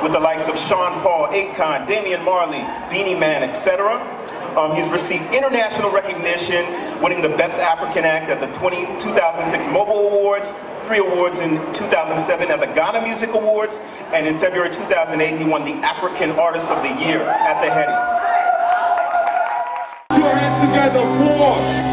with the likes of Sean Paul, Akon, Damian Marley, Beanie Man, etc. He's received international recognition, winning the Best African Act at the 2006 Mobile Awards, 3 awards in 2007 at the Ghana Music Awards, and in February 2008 he won the African Artist of the Year at the Headies. Put your hands together for